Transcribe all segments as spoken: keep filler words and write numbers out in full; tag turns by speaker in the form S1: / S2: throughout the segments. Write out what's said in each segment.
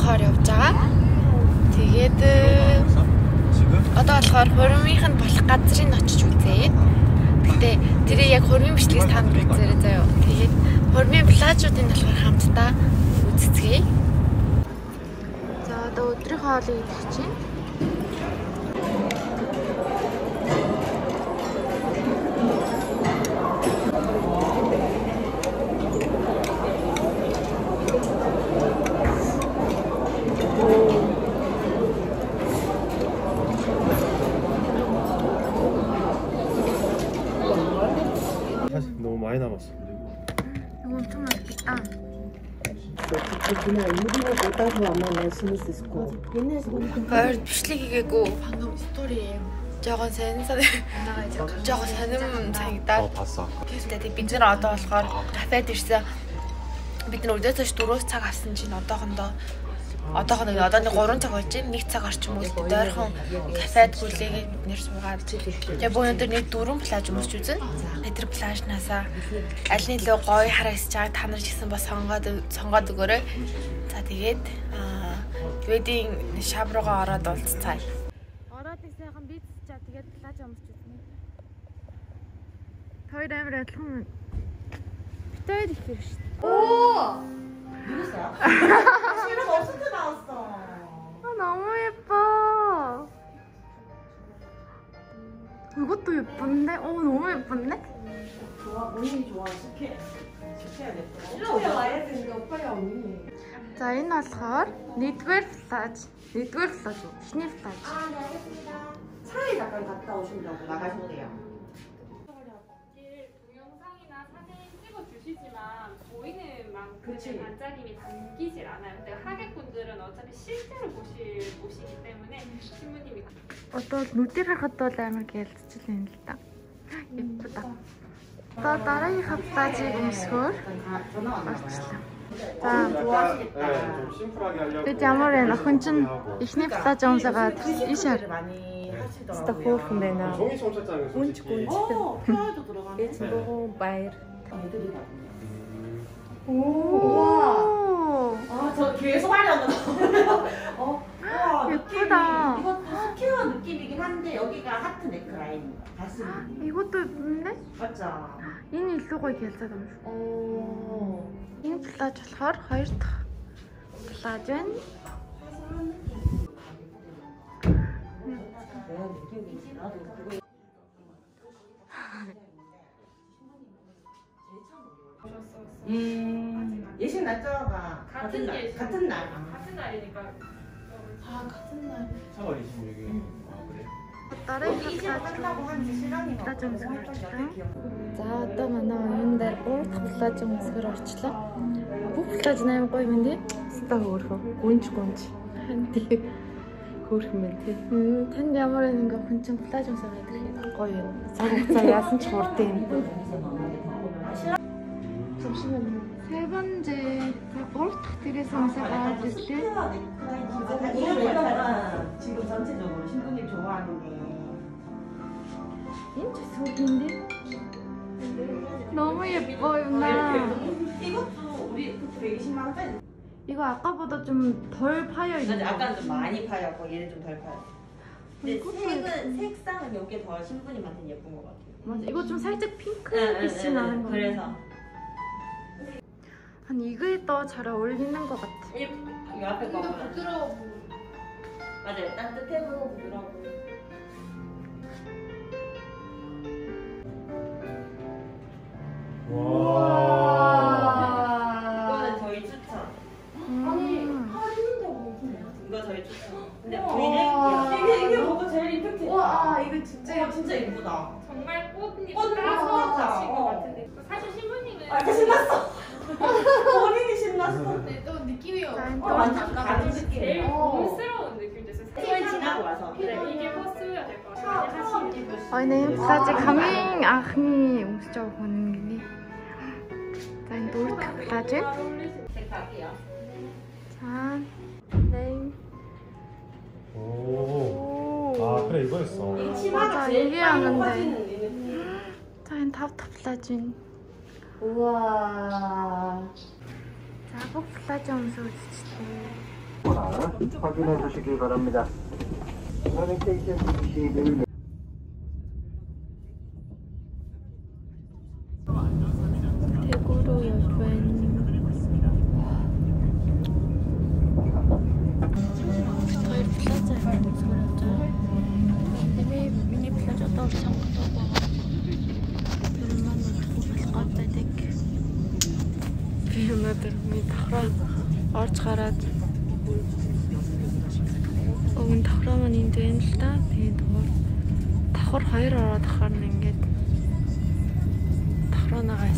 S1: болохоор явж байгаа. Тэгээд одоо болохоор хурмынх нь болох газрыг очиж үзье. Гэтэ тэр яг хурмын бичлэгээс та нар үзээрэй заяа. Тэгээд хурмын плажуудыг болохоор хамтдаа үзцгээе. За одоо өдрийн хоолыг идэх чинь.
S2: 너무 많이 남았어.
S1: 이거 엄청 맛있겠다. 별 비шлигийгээгүй 방금 스토리 жоохон сонирхол жоохон сонирм санагдаад.
S2: 어 봤어.
S1: тэгээд бид нэр одоо болохоор кафед ирсэн. Бид нар өдөөс дөрөв цаг авсан чинь одоохондоо одоохондоо одоо нэг гурван цаг болж байна. нэг цаг орчим үлдээ дойрхон кафед хүлээгээд бид нэр суугаад. Тэгээ өнөөдөр нэг дөрвөн плаж өмсч үзэн. Тэр плажнаасаа аль нь илүү гоё харагдаж байгааг та нар ч гэсэн бас сонгоод сонгоод өгөөрэй. За тэгээд ведийн шав руугаа ороод уулзцаая. Ороод их сайхан бицчаа тэгээд плаж өмсч үзнэ. Хоёр амир адилхан. Битээд их хэрэг шүү дээ.
S3: 오! 누구세요? 실은 없을 때 나왔어.
S1: 아 너무 예뻐. 이것도 예쁜데? 어 너무 예쁜데?
S3: 좋아, 본인이 좋아하는 게 시켜야 돼. 일로 와야 되는데 오빠야 언니.
S1: 자, энэ болохоор нэгдүгээр 플аж, нэгдүгээр 플аж уу? эхний 플аж.
S3: 아, 네 알겠습니다. 차에 잠깐 갔다 오신다고 나가시면 돼요.
S4: 동영상이나 사진 찍어 주시지만 보이는 만큼의
S3: 그치.
S4: 반짝임이 담기질 않아요. 근데 하객분들은 어차피 실제로 보실 곳이기 때문에 신부님이
S1: Одоо нүдээр харахад бол амар гялцчихлээ л да. 예쁘다. Одоо дараагийнхаа 플ажийг өмсгөөр орчлоо. За,
S3: 좋아하시겠다.
S2: 좀 심플하게 하려고.
S1: бид ямар вэ? Охин чинь эхний 플аж өмсөгаад иш хар.
S3: 많이 하시더라고요.
S5: 진짜 호흡 내나
S2: 종이 솜사장에
S5: 꼰치
S2: 솔직히.
S5: 꼰치
S3: 어, 플라워도 들어가네.
S5: 얘 지금 말
S3: 애들이거든요.
S1: 오.
S3: 아, 저 계속 하려는 어, 우와,
S1: 예쁘다.
S3: 느낌이, 이것도 스퀘어 느낌이긴 한데 여기가 하트 네크라인 가슴.
S1: 이것도 예쁜데?
S3: 맞죠?
S1: Энэ илүү гоё гялцаад юм шүү.
S3: 오.
S1: Энэ 플аж болохоор хоёр дахь 플аж байна.
S3: 음, 예식 날짜가 같은 날,
S4: 예식.
S3: 같은 날.
S4: 같은 날이니까
S3: 아, 같은 날.
S2: 사월 이십육 일. 아 그래?
S1: Дараагийн
S3: 이제 한다고 한지 시간이
S1: 플аж өмсгөр орчлоо. За одоо манай оюун дээр гурав дахь плаж өмсгөр орчлоо. Бүх плаж амар гоё юм дээ.
S5: 스타 호흡 꼰치 꼰치
S1: Ханти.
S5: 호흡 멘트
S1: Танд ямар нэг хүн чинь плаж өмсгөр идэх гоё юм.
S5: 자 야슨 ч хурдан юм
S1: 잠시만요. 세 번째, гурав дахь тэрээс өмсөөр гараад ирлээ.
S3: 이걸 왜냐면 지금 전체적으로 신부님 좋아하는 게
S1: Энэ ч сүрдэн데. 너무 예뻐 유나.
S3: 이것도 우리 그때 백이십만 원 빼.
S1: 이거 아까보다 좀 덜 파여 있는 거.
S3: 아까는 좀 많이 파였고 얘는 좀 덜 파였어. 근데
S1: 이것도
S3: 색은 색상은 이게 더 신부님한테 예쁜 것 같아요.
S1: 맞아. 이거 좀 살짝 핑크빛이 나는 거.
S3: 그래서
S1: 한 이거에 더 잘 어울리는 것 같아.
S3: 이, 이 앞에 거 부드러워 보여. 맞아요. 따뜻해 보고 부드러워 보여. 이거는 저희 추천.
S1: 음.
S3: 이거 저희 추천. 근데 보이네? 이게 이게 뭐가 제일 임팩트?
S5: 와 이거 진짜
S3: 와 진짜 예쁘다.
S4: 정말 꽃잎
S3: 꽃잎
S4: 따서
S3: 맞아.
S4: 주신 것 같은데 사실 신부님은
S3: 아, 신났어. 본인이 신났어.
S4: 또 느낌이
S1: 자,
S3: 어,
S1: 또
S3: 완전 다른 느낌.
S4: 제일
S3: 어.
S4: 봄스러운 느낌이 있어요.
S3: 시간 지나고 와서.
S4: 네, 이게 포스가 될 것 같아요. 하시는
S1: Ойны плажыг хамгийн анхны өмсөж байгаа хүн гинэ. За энэ дөрөв дахь плаж байна.
S3: 제가 갈게요.
S1: 자, 네.
S2: 오. 아 그래 이거였어.
S3: 이
S1: 맞아,
S3: 치마가 제일
S1: 얘기하는데.
S3: 빨리 퍼지는 느낌.
S1: 자, энэ тав дахь плаж байна.
S3: 우와.
S1: За, бүх плаж өмсөж үзчихлээ.
S6: 있거나 확인해 주시기 바랍니다. 서빙스테이션 시를
S1: 대구로 여행. Хоёр плаза сонгож. Миний миний плаза доо сонгодог байгаа. Тэр маань болох гэдэг. Би өнөөдөр миний давхраа орж гараад өгөн давхраа маань энд байна л да. Тэгээд давхар хоёр ороод ахаар нь ингээд давхраанагаа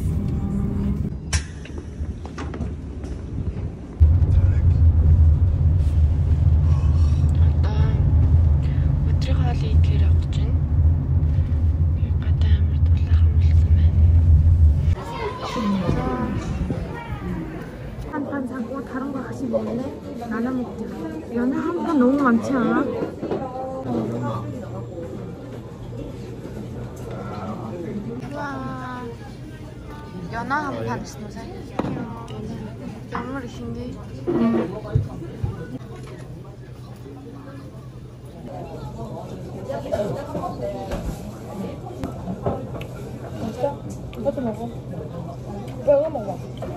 S5: 한판 사고 다른 거 같이 먹네. 나눠 먹자. 연어 한 판 너무 많지 않아?
S1: 와, 연어 한 판 쓰노세. 연어를 신기.
S5: 이것도 먹어. 이거 먹어.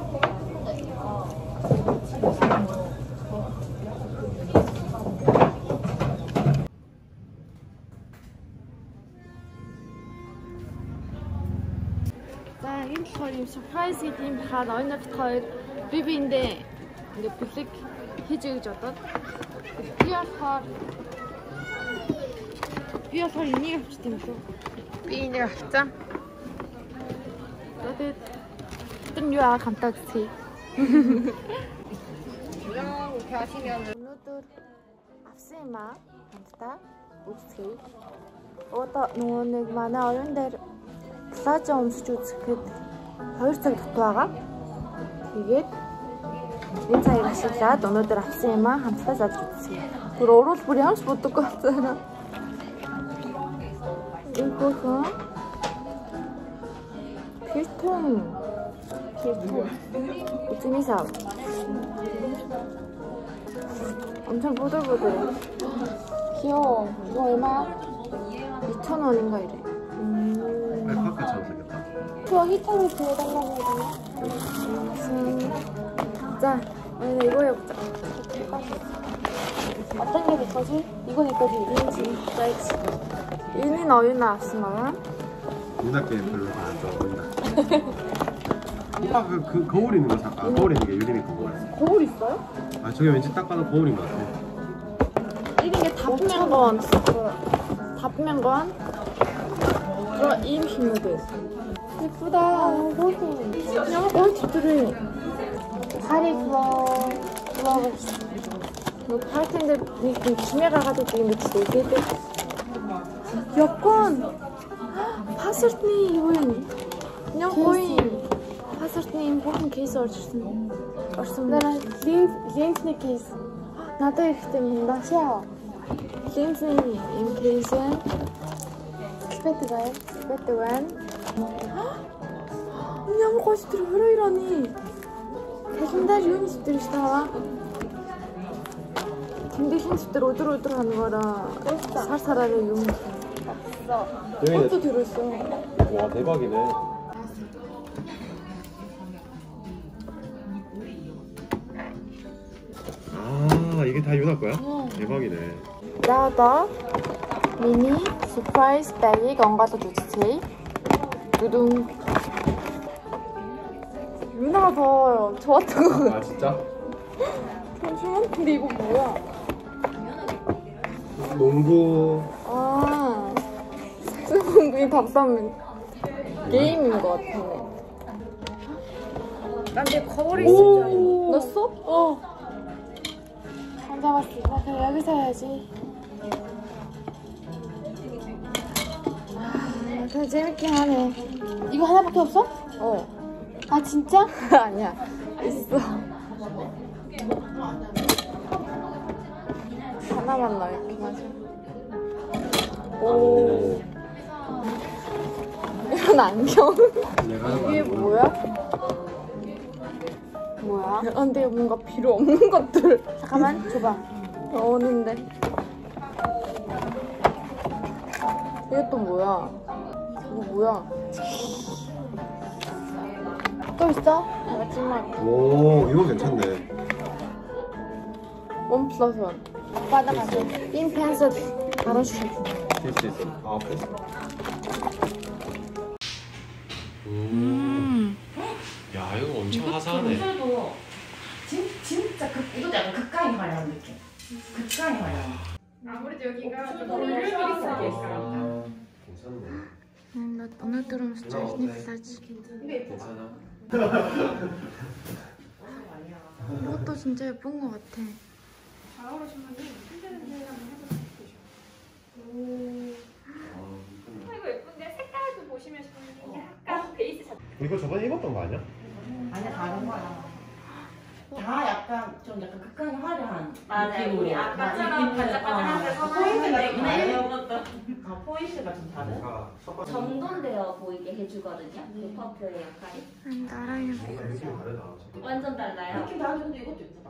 S1: За энэ болохоор юм surprise гэдэг юм хаад ойногт хоёр би биэндээ ингээ бэлэг хийж өгч бодоод би болохоор би болохоор энийг авчт юм шүү. Би энийг авцсан. Тэгээд тэр юу аа хамтаа үзье. Өнөөдөр авсан юм аа хамтдаа үзье. Одоо нөгөө нэг манай оюун дээр плаза өмсөж үзэхэд хоёр цаг дут байгаа. Тэгээд энэ цагийг ашиглаад өнөөдөр авсан юм аа хамтдаа задж үзье. Бүр уруул бүр ямарч бодоггүй болцоо. Энэ бүхэн 필통 필통 우주미사 엄청 보들보들해. 귀여워. 이거 얼마야? 이천 원인가 이래. 음.
S2: 알파카처럼 생겼다.
S1: 저 히터를 구해달라고 해야 되나? 자, 오늘 이거 해보자. 어떤 게 내 거지? 이건 내 거지. 이인지 나이지. 이는 어유나 앞서면
S2: 유나께 별로 안 좋아한다. 오빠 그, 그 거울 있는 거 잠깐. 아, 거울 있는 게 유림이 거울.
S1: 거울 있어요?
S2: 아 저게 왠지 딱 봐도 거울인 것 같아.
S1: 이런 게 다프면건 다프면건 그럼 임신모드 예쁘다. 그냥 어 집들이 다리 부어 부어 너 할 텐데 이 집에 가가지고 지금 며칠 얘기해. 여권 파스포트니 이거니 그냥 거의 파스포트니 important case орсон орсон дараа линзний кейс надад ихтэй юм да шаа линзний юм кейс спэт бай спэт байна ямар гоч тэр хоёр оны календар юу нэвтэр шүү дээ тэмдэглэн нэвтэр өдөр өдөр хоногоороо сар сараараа юм 그것도 들었어.
S2: 와 대박이네. 아 이게 다 유나 거야?
S1: 어.
S2: 대박이네.
S1: 나도 미니 서프라이즈 백이 건가도 주지. 두둥. 유나가 더 좋았던 거 같아.
S2: 아 진짜?
S1: 잠시만. 근데 이거 뭐야?
S2: 농구.
S1: 아. 스공구이 밥싸면 게임인 것 같은데. 난 내 거울이 있을 줄 알았어. 넣었어? 어. 안 잡았어. 나 그냥 여기서 해야지. 아, 그래 재밌긴 하네. 이거 하나밖에 없어? 어. 아 진짜? 아니야. 있어. 하나만 넣어 이렇게 마셔. 오. 이건 안경. 이게 뭐야? 뭐야?
S5: 근데 뭔가 필요 없는 것들
S1: 잠깐만 줘봐.
S5: 나오는데. 이게 또 뭐야? 이거 뭐야?
S1: 또 있어?
S5: 마지막
S2: 오 이건 괜찮네.
S5: 원 플러스 원.
S1: 오빠 나 가져. 인 펜슬 알아주셔.
S2: 있어 있어. 아 됐어.
S1: 음.
S2: 야 이거 엄청 화사하네.
S3: 이것도 진, 진짜 극, 이것도 약간 극강의 화려한 느낌. 극강의 화려한.
S4: 아무래도 여기가 좀
S3: 어,
S4: 볼륨이 있어
S2: 아,
S4: 있어요.
S2: 괜찮네.
S5: 음, 나 오늘 들으면서 잘 립사지.
S2: 괜찮아.
S5: 이것도 진짜 예쁜 것 같아.
S4: 잘 어울리시면 흔들흔들 한번 해보세요. 오. 이거 예쁜데 색깔도 보시면 이게 약간 베이스 자체.
S2: 이거 저번에 입었던 거 아니야?
S3: 아니야, 다른 거야. 다 약간 좀 약간 극강의 화려한
S7: 맞아요.
S3: 느낌으로.
S7: 우리 아까처럼 반짝반짝한데
S3: 포인트가 좀
S7: 네,
S3: 다른.
S7: 이것도
S3: 아, 포인트가 좀 다른.
S2: 아, 첫 번째.
S7: 정돈되어 보이게 해주거든요. 그 퍼프의 역할이
S5: 음, 나랑
S2: 뭔가 느낌이 다르다.
S7: 완전 달라요.
S3: 느낌 다른데 근데 이것도 예쁘다.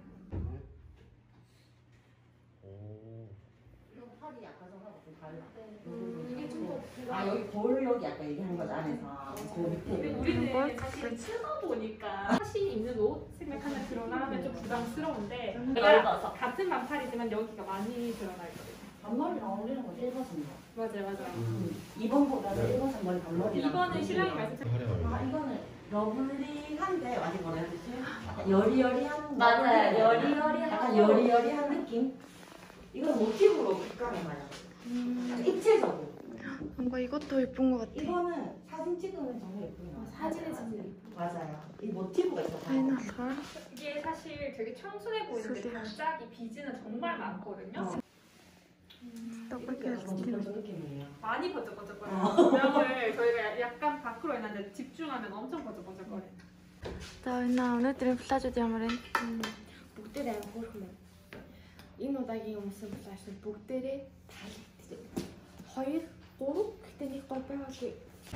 S2: 오.
S3: 이거 팔이 약간 저하고 좀 달라. 이게 좀 더. 아, 여기 볼 여기 약간 얘기하는 거지, 안에서. 그 밑에.
S4: 우리는 사실 쓰다 보니까 사실 입는 옷 생각하면 드러나면 좀 부담스러운데
S7: 넓어서.
S4: 같은 반팔이지만 여기가 많이 드러나 있거든요.
S3: 반머리랑 어울리는 건 일 번 선물.
S4: 맞아요, 맞아요.
S2: 음.
S3: 이 번보다는 일 번 선물이 반머리랑.
S4: 이 번은 신랑이 말씀처럼
S3: 아, 이거는 러블리한데 완전 뭐라 해야 되지? 약간 여리여리한.
S7: 맞아요. 여리여리하고.
S3: 약간 여리여리한 느낌? 이건 모티브로 극강의 말이야. 약간 입체적으로.
S5: 뭔가 이것도 예쁜 것 같아.
S3: 이거는 사진 찍으면 정말 예쁘요
S4: 사진은 진짜 예쁘고.
S3: 맞아요. 이 모티브가 있어서.
S5: 파이나설.
S4: 이게 사실 되게 청순해 보이는데
S5: 소리야.
S4: 반짝이 비즈는 정말 많거든요.
S3: 어.
S5: 떡볶이
S3: 이렇게
S5: 스킨.
S3: 그런 느낌이에요.
S4: 많이 번쩍번쩍거려요. 모양을 저희가 약간 밖으로 했는데 집중하면 엄청 번쩍번쩍거려요.
S5: За энэ өнөөдрийн плажууд ямар вэ?
S1: Бүгдээр амар хөөрхөн байна. Энэ удаагийн өмсөн плажууд бүгдээрээ таалагдчих. Хоёр, гурав гэхдээ нэг гол байгаа л.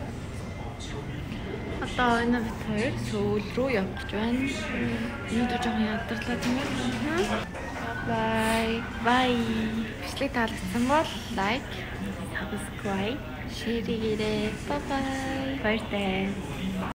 S5: Одоо энэ бид хоёр сүүл рүү явж байна. Өнөөдөр жоохон ядарлаа тийм үү? Бай. Бай. Бичлэг таалагдсан бол лайк, subscribe, share хийгээрэй. Bye bye. Баяртай.